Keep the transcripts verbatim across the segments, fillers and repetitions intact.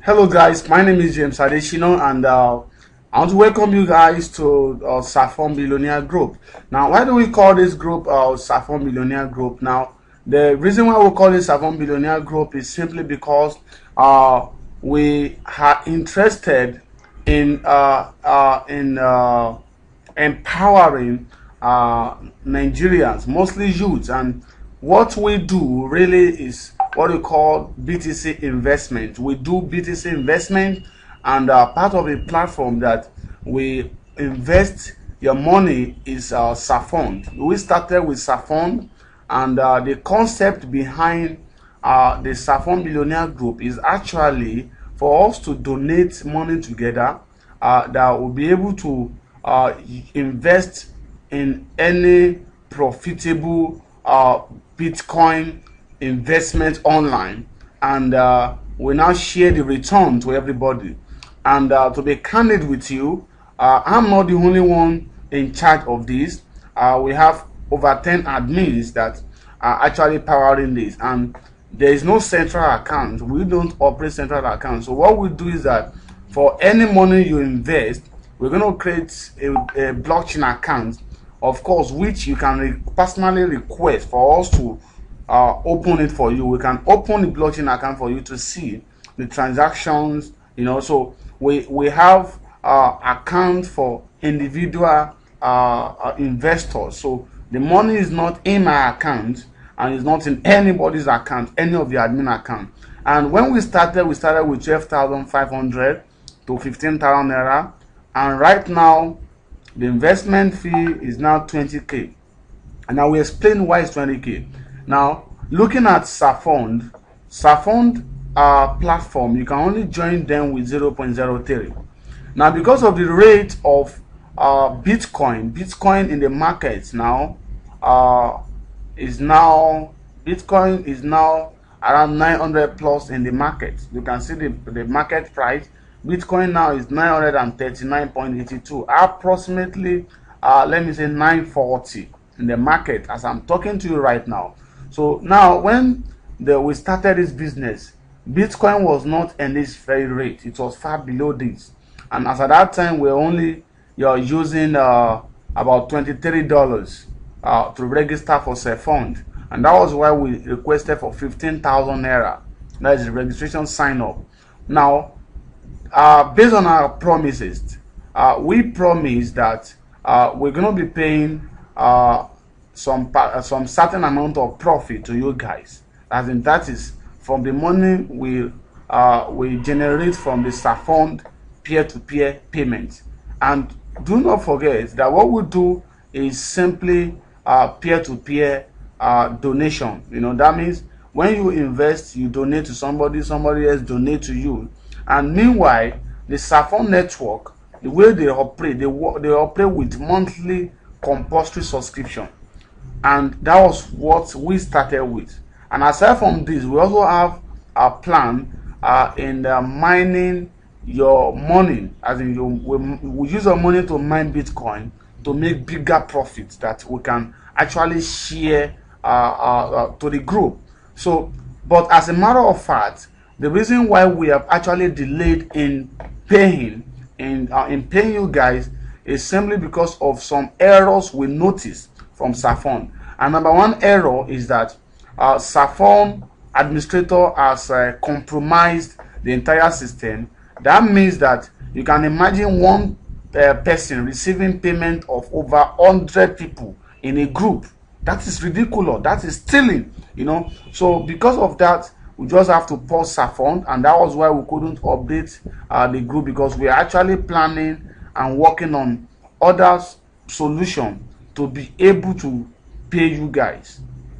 Hello guys, my name is James Adeshino and uh, I want to welcome you guys to uh, Saffron Billionaire Group. Now, why do we call this group uh, Saffron Billionaire Group? Now, the reason why we call it Saffron Billionaire Group is simply because uh, we are interested in uh, uh, in uh, empowering uh, Nigerians, mostly youths, and what we do really is what we call B T C investment. We do B T C investment, and uh, part of a platform that we invest your money is uh, Saffron. We started with Saffron, and uh, the concept behind uh, the Saffron Billionaire Group is actually for us to donate money together uh, that will be able to uh, invest in any profitable uh, Bitcoin investment online, and uh, we now share the return to everybody. And uh, to be candid with you, uh, I'm not the only one in charge of this. Uh, we have over ten admins that are actually powering this, and there is no central account. We don't operate central accounts. So what we do is that for any money you invest, we're going to create a, a blockchain account, of course, which you can re personally request for us to uh, open it for you. We can open the blockchain account for you to see the transactions, you know. So we we have uh, account for individual uh, uh, investors. So the money is not in my account and it's not in anybody's account, any of the admin account. And when we started, we started with twelve thousand five hundred to fifteen thousand naira, and right now the investment fee is now twenty K, and I will explain why it's twenty K. Now, looking at Saffron, Saffron uh, platform, you can only join them with zero point zero three. Now, because of the rate of uh, Bitcoin, Bitcoin in the markets now uh, is now Bitcoin is now around nine hundred plus in the market. You can see the the market price. Bitcoin now is nine hundred thirty-nine point eight two, approximately uh, let me say nine forty in the market as I'm talking to you right now. So now, when the, we started this business, Bitcoin was not in this very rate. It was far below this, and as at that time we're only you're using uh, about twenty-three dollars uh, to register for Saffron, and that was why we requested for fifteen thousand naira. That is the registration sign up. Now, Uh, based on our promises, uh, we promise that uh, we're going to be paying uh, some uh, some certain amount of profit to you guys. As in, that is from the money we uh, we generate from the Saffron peer-to-peer payment. And do not forget that what we do is simply uh, peer-to-peer uh, donation. You know, that means when you invest, you donate to somebody, somebody else donate to you. And meanwhile, the Saffron network, the way they operate, they they operate with monthly compulsory subscription, and that was what we started with. And aside from this, we also have a plan uh, in uh, mining your money, as in you, we, we use our money to mine Bitcoin to make bigger profits that we can actually share uh, uh, uh, to the group. So, but as a matter of fact, the reason why we have actually delayed in paying in uh, in paying you guys is simply because of some errors we noticed from Saffron. And number one error is that uh, Saffron administrator has uh, compromised the entire system. That means that you can imagine one uh, person receiving payment of over one hundred people in a group. That is ridiculous. That is stealing, you know. So because of that, we just have to pause Saffron, and that was why we couldn't update uh, the group, because we are actually planning and working on other solutions to be able to pay you guys.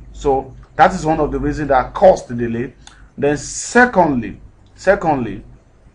So that is one of the reasons that caused the delay. Then secondly, secondly,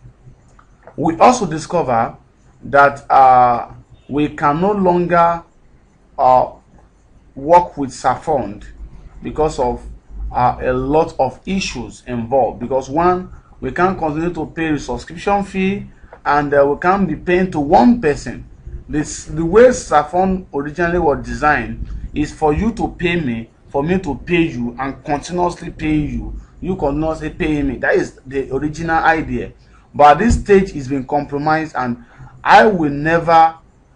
we also discover that uh, we can no longer uh, work with Saffron because of Uh, a lot of issues involved. Because one, we can't continue to pay the subscription fee, and uh, we can't be paying to one person. This the way Saffron originally was designed is for you to pay me, for me to pay you, and continuously pay you. You continuously pay me. That is the original idea. but at this stage it's been compromised, and I will never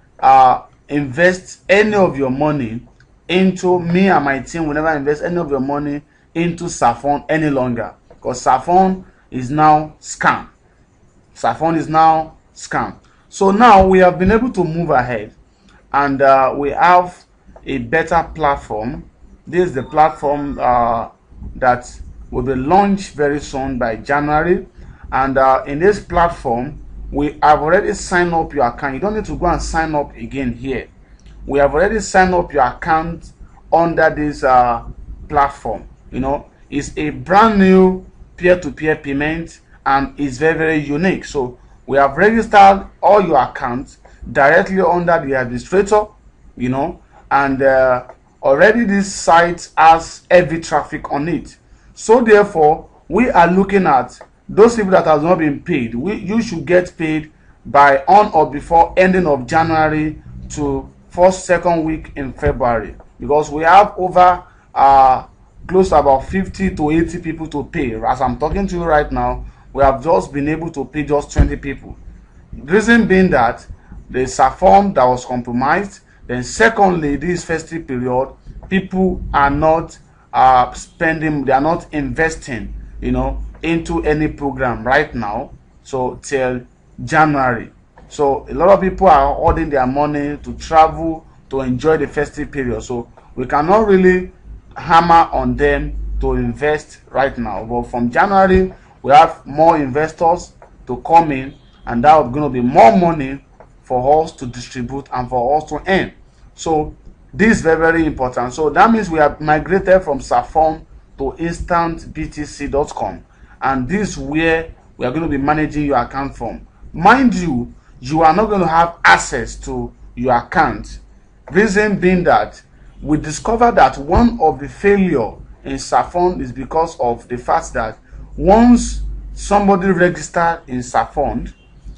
uh, invest any of your money into, me and my team will never invest any of your money into Saffron any longer, because Saffron is now scam. Saffron is now scam. So now we have been able to move ahead, and uh, we have a better platform. This is the platform uh, that will be launched very soon by January, and uh, in this platform we have already signed up your account. You don't need to go and sign up again here. We have already signed up your account under this uh, platform. You know, it's a brand new peer-to-peer payment, and it's very very unique. So we have registered all your accounts directly under the administrator, you know, and uh, already this site has heavy traffic on it. So therefore we are looking at those people that have not been paid. We you should get paid by on or before ending of January to first second week in February, because we have over uh close to about fifty to eighty people to pay. As I'm talking to you right now, we have just been able to pay just twenty people. The reason being that the Saffron that was compromised. Then secondly, this festive period, people are not uh spending, they are not investing, you know, into any program right now, so till January. So a lot of people are holding their money to travel, to enjoy the festive period, so we cannot really hammer on them to invest right now. But from January we have more investors to come in, and that is going to be more money for us to distribute and for us to earn. So this is very very important. So that means we have migrated from Saffron to instant B T C dot com, and this is where we are going to be managing your account from. Mind you, you are not going to have access to your account. Reason being that we discovered that one of the failure in Saffron is because of the fact that once somebody registered in Saffron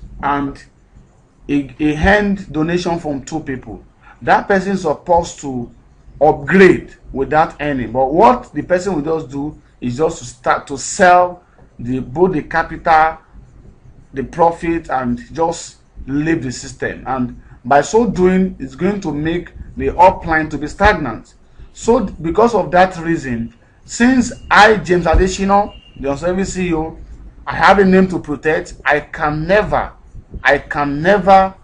and a, a hand donation from two people, that person is supposed to upgrade without earning. But what the person will just do is just to start to sell the both the capital, the profit, and just leave the system. And by so doing, it's going to make the upline to be stagnant. So because of that reason, since I, James Adeshino, the on-service C E O, I have a name to protect, I can never, I can never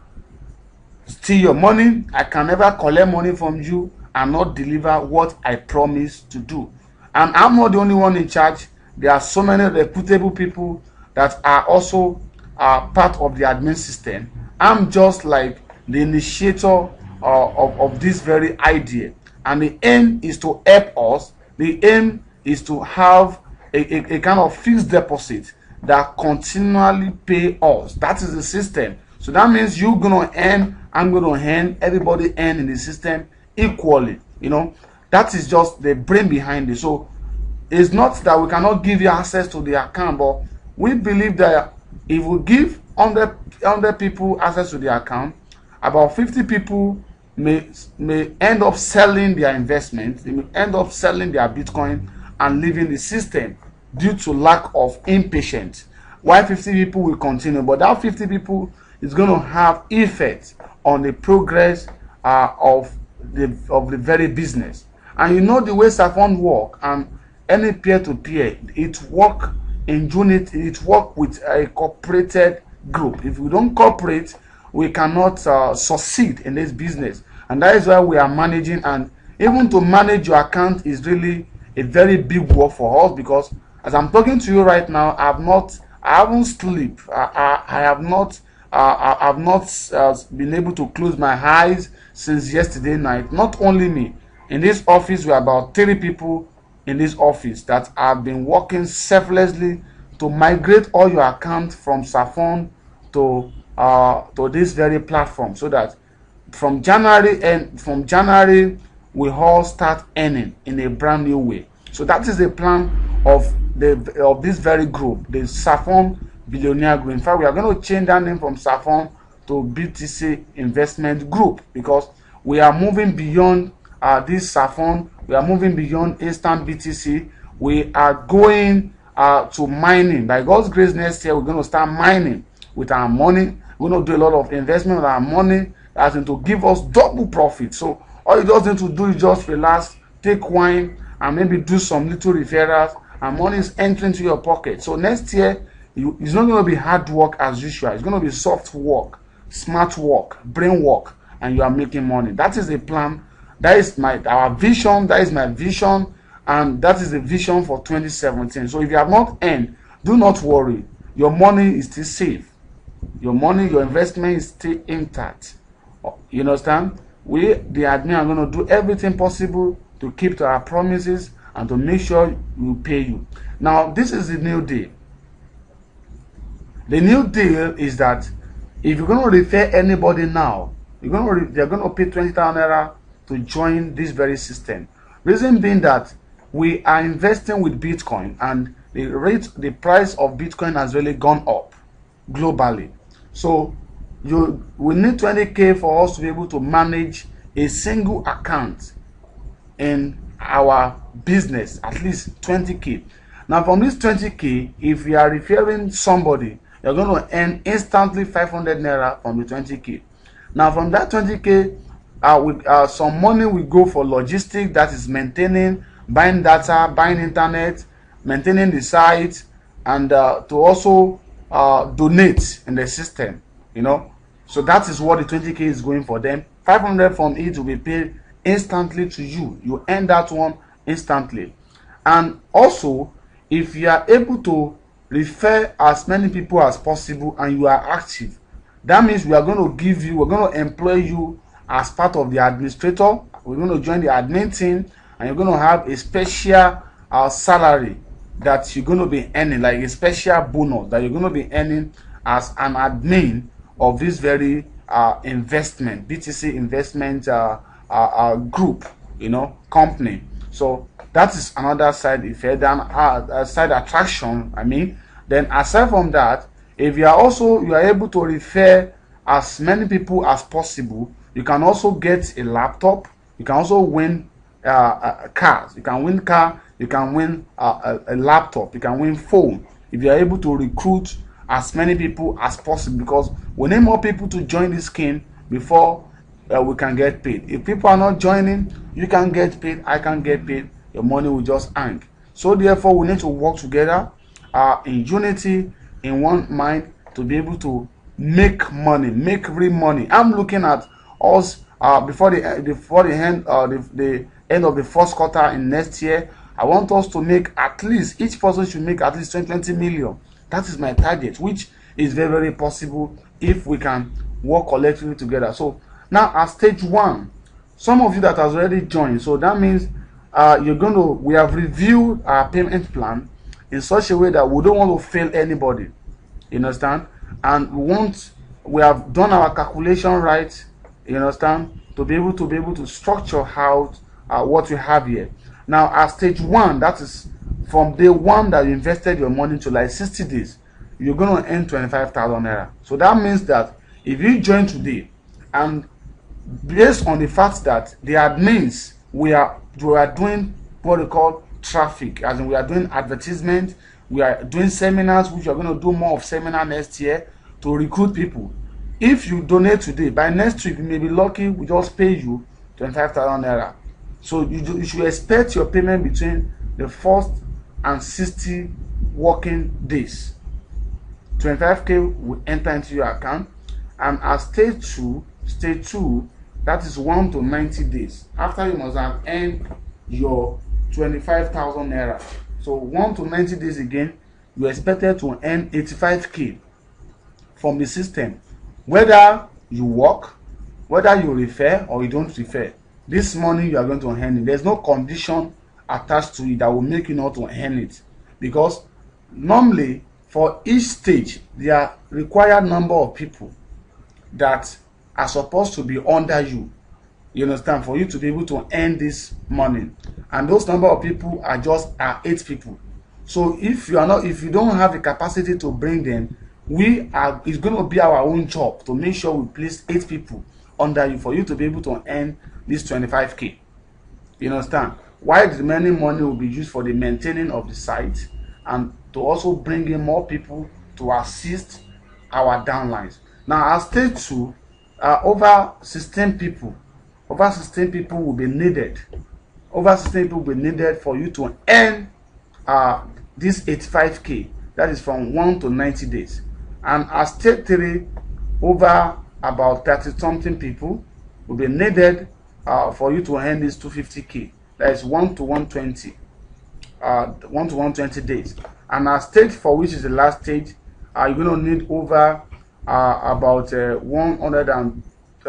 steal your money. I can never collect money from you and not deliver what I promised to do. And I'm not the only one in charge. There are so many reputable people that are also uh, part of the admin system. I'm just like the initiator uh, of, of this very idea, and the aim is to help us. The aim is to have a, a, a kind of fixed deposit that continually pay us. That is the system. So that means you're gonna earn, I'm gonna earn, everybody earn in the system equally. You know, that is just the brain behind it. So it's not that we cannot give you access to the account, but we believe that if we give one hundred people access to the account, about fifty people may may end up selling their investment, they may end up selling their Bitcoin and leaving the system due to lack of impatience, while fifty people will continue. But that fifty people is going to have effect on the progress uh, of the of the very business. And you know the way Saffron work, and any peer-to-peer, it work in unit, it work with a cooperated group. If we don't cooperate, we cannot uh, succeed in this business. And that is why we are managing, and even to manage your account is really a very big work for us, because as I'm talking to you right now, I have not, I haven't slept, I, I, I have not, uh, I have not uh, been able to close my eyes since yesterday night. Not only me, in this office we are about thirty people in this office that have been working selflessly to migrate all your accounts from Saffron to uh, to this very platform, so that from January and from January we all start earning in a brand new way. So that is the plan of the of this very group, the Saffron Billionaire Group. In fact, we are going to change that name from Saffron to B T C Investment Group, because we are moving beyond uh, this Saffron. We are moving beyond instant B T C. We are going uh, to mining. By God's grace, next year we're going to start mining with our money. We're going to do a lot of investment with our money that's going to give us double profit. So all you just need to do is just relax, take wine, and maybe do some little referrals, and money is entering to your pocket. So next year, you, it's not going to be hard work as usual. It's going to be soft work, smart work, brain work, and you are making money. That is the plan. That is my our vision. That is my vision, and that is the vision for twenty seventeen. So if you have not earned, do not worry. Your money is still safe. Your money, your investment is still intact. You understand? We, the admin, are going to do everything possible to keep to our promises and to make sure we pay you. Now, this is the new deal. The new deal is that if you're going to refer anybody now, you're going to they're going to pay twenty thousand naira to join this very system. Reason being that we are investing with Bitcoin, and the rate, the price of Bitcoin has really gone up globally. So you we need twenty K for us to be able to manage a single account in our business, at least twenty K. Now from this twenty K, if you are referring somebody, you're going to earn instantly five hundred naira from the twenty K. Now from that twenty K, uh, with uh, some money will go for logistics, that is maintaining, buying data, buying internet, maintaining the site, and uh, to also uh, donate in the system, you know. So that is what the twenty K is going for them. five hundred from it will be paid instantly to you. You earn that one instantly. And also, if you are able to refer as many people as possible and you are active, that means we are going to give you, we're going to employ you as part of the administrator. We're going to join the admin team, and you're going to have a special uh, salary that you're going to be earning, like a special bonus that you're going to be earning as an admin of this very uh, investment, B T C investment uh, uh, uh, group, you know, company. So that is another side effect, then uh, side attraction. I mean, then aside from that, if you are also you are able to refer as many people as possible, you can also get a laptop. You can also win uh, uh, cars. You can win car. You can win uh, a, a laptop. You can win phone if you are able to recruit as many people as possible, because we need more people to join this scheme before uh, we can get paid. If people are not joining, you can get paid, I can get paid, your money will just hang. So therefore, we need to work together uh, in unity, in one mind, to be able to make money, make real money. I'm looking at us uh, before the before the end uh, the, the end of the first quarter in next year. I want us to make at least, each person should make at least twenty million. That is my target, which is very, very possible if we can work collectively together. So now at stage one, some of you that has already joined, so that means uh, you're going to, we have reviewed our payment plan in such a way that we don't want to fail anybody. You understand? And we want, we have done our calculation right, you understand, to be able to be able to structure out uh, what we have here. Now at stage one, that is from day one that you invested your money to like sixty days, you're going to earn twenty-five thousand naira. So that means that if you join today, and based on the fact that the admins, we are we are doing what they call traffic, as in we are doing advertisement, we are doing seminars, which we are going to do more of seminar next year to recruit people. If you donate today, by next week you may be lucky, we just pay you twenty-five thousand naira. So you, do, you should expect your payment between the first and sixty working days. twenty-five K will enter into your account, and at stage two, stage two, that is one to ninety days. After you must have earned your twenty-five thousand naira. So one to ninety days again, you are expected to earn eighty-five K from the system. Whether you work, whether you refer or you don't refer, this money you are going to earn it. There's no condition attached to it that will make you not to earn it, because normally for each stage there are required number of people that are supposed to be under you, you understand, for you to be able to earn this money, and those number of people are just are eight people. So if you are not, if you don't have the capacity to bring them, we are, it's going to be our own job to make sure we place eight people under you for you to be able to earn this twenty-five K. You understand? While the remaining money will be used for the maintaining of the site and to also bring in more people to assist our downlines. Now at stage two, uh, over sixteen people, over sixteen people will be needed. Over sixteen people will be needed for you to earn uh, this eighty-five K. That is from one to ninety days. And at stage three, over about thirty something people will be needed uh, for you to earn this two hundred fifty K. That is one to one twenty, uh, one to one twenty days. And at stage four, which is the last stage, uh, you're going to need over uh, about uh, one hundred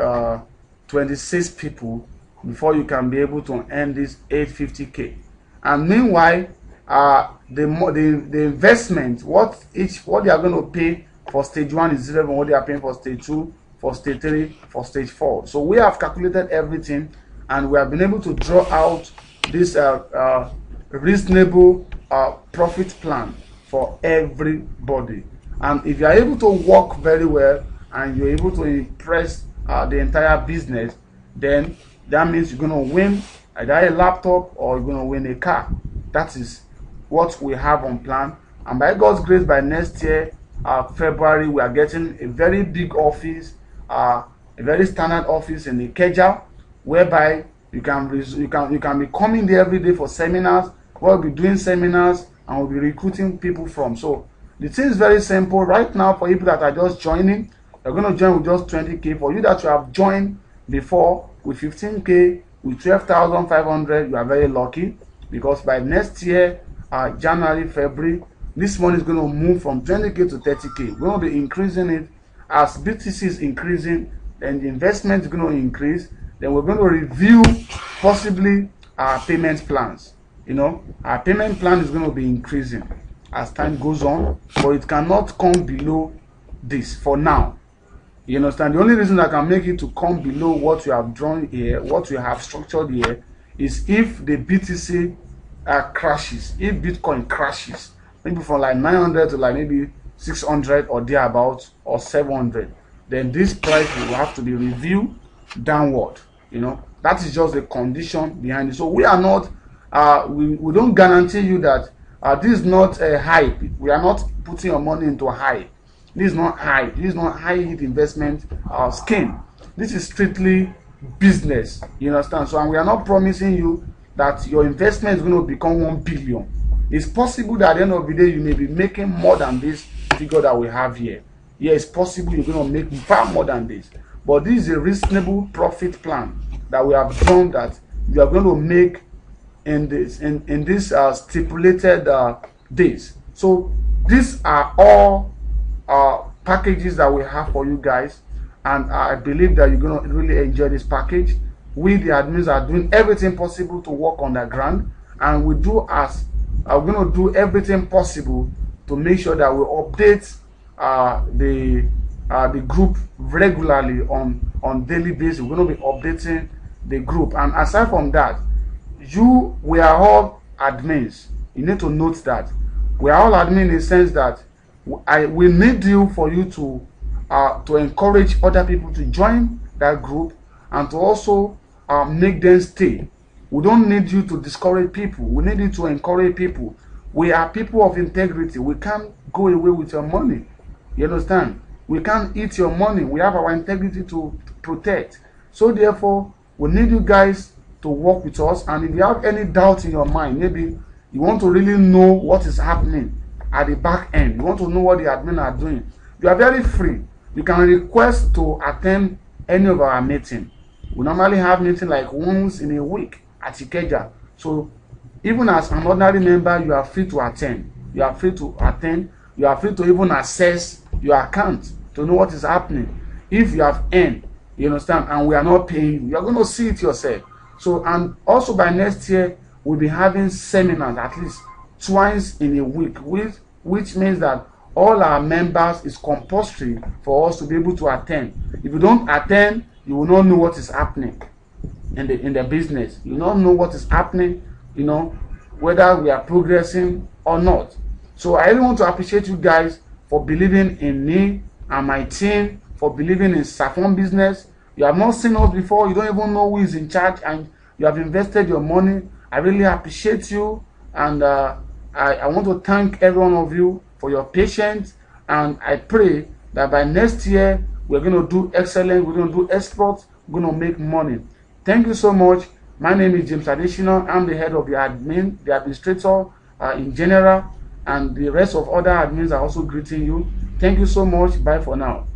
twenty-six people before you can be able to earn this eight hundred fifty K. And meanwhile, uh, the, the the investment, what each what they are going to pay for stage one is different from what they are paying for stage two, for stage three, for stage four. So we have calculated everything, and we have been able to draw out this uh, uh, reasonable uh, profit plan for everybody. And if you are able to work very well and you're able to impress uh, the entire business, then that means you're going to win either a laptop or you're going to win a car. That is what we have on plan. And by God's grace, by next year, uh, February, we are getting a very big office, uh, a very standard office in Ikeja, whereby you can you can you can be coming there every day for seminars. We'll be doing seminars and we'll be recruiting people from. So the thing is very simple right now. For people that are just joining, you're going to join with just twenty K. For you that you have joined before with fifteen K, with twelve thousand five hundred, you are very lucky, because by next year, uh, January, February, this money is going to move from twenty K to thirty K. We're going to be increasing it. As B T C is increasing, then the investment is going to increase. Then we're going to review possibly our payment plans. You know, our payment plan is going to be increasing as time goes on, but it cannot come below this for now. You understand? The only reason I can make it to come below what you have drawn here, what you have structured here, is if the B T C uh, crashes, if Bitcoin crashes, maybe from like nine hundred to like maybe six hundred or thereabouts, or seven hundred, then this price will have to be reviewed downward. You know, that is just the condition behind it. So we are not, uh, we, we don't guarantee you that uh, this is not a hype. We are not putting your money into a hype. This is not high. This is not high heat investment uh, scheme. This is strictly business. You understand? So, and we are not promising you that your investment is going to become one billion. It's possible that at the end of the day you may be making more than this figure that we have here. Yeah, it's possible you're going to make far more than this. But this is a reasonable profit plan that we have done that you are going to make in this in in this uh, stipulated uh, days. So these are all uh, packages that we have for you guys, and I believe that you're going to really enjoy this package. We, the admins, are doing everything possible to work on the ground, and we do as uh, we're going to do everything possible to make sure that we update uh, the uh, the group regularly on on daily basis. We're going to be updating the group, and aside from that, you we are all admins. You need to note that we are all admin in the sense that I we need you for you to uh, to encourage other people to join that group and to also uh, make them stay. We don't need you to discourage people. We need you to encourage people. We are people of integrity. We can't go away with your money. You understand? We can't eat your money. We have our integrity to protect. So therefore, we need you guys to work with us. And if you have any doubt in your mind, maybe you want to really know what is happening at the back end, you want to know what the admin are doing, you are very free. You can request to attend any of our meeting. We normally have meeting like once in a week at Ikeja. So even as an ordinary member, you are free to attend. You are free to attend. You are free to even access your account to know what is happening. If you have earned, you understand, and we are not paying you, you are going to see it yourself. So, and also by next year, we'll be having seminars at least twice in a week, which, which means that all our members is compulsory for us to be able to attend. If you don't attend, you will not know what is happening in the in the business. You will not know what is happening, you know, whether we are progressing or not. So I really want to appreciate you guys for believing in me and my team, for believing in Saffron business. You have not seen us before. You don't even know who is in charge, and you have invested your money. I really appreciate you, and uh, I, I want to thank every one of you for your patience, and I pray that by next year we're going to do excellent, we're going to do exports, we're going to make money. Thank you so much. My name is James Additional. I'm the head of the admin, the administrator uh, in general, and the rest of other admins are also greeting you. Thank you so much. Bye for now.